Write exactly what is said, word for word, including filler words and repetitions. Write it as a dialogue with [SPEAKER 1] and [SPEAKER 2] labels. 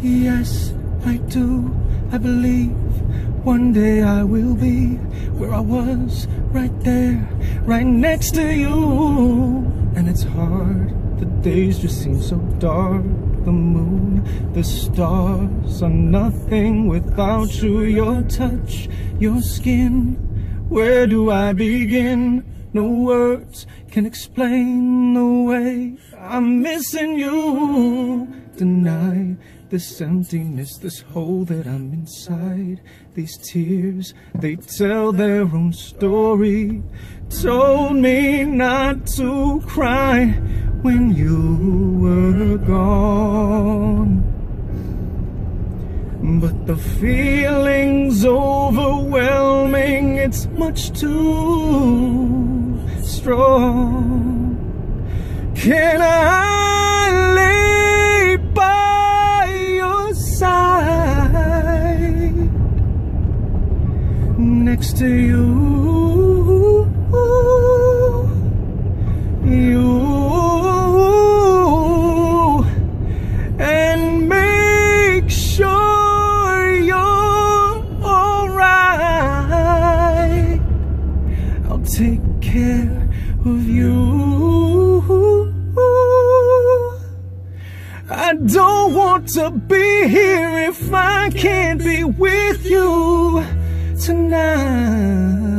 [SPEAKER 1] Yes, I do. I believe one day I will be where I was, right there, right next to you. And it's hard, the days just seem so dark. The moon, the stars are nothing without you. Your touch, your skin, where do I begin? No words can explain the way I'm missing you. Deny this emptiness, this hole that I'm inside. These tears, they tell their own story. Told me not to cry when you were gone. But the feeling's overwhelming, it's much too strong. Can I lay by your side, next to you, you, and make sure you're alright? I'll take care of you. I don't want to be here if I can't be with you tonight.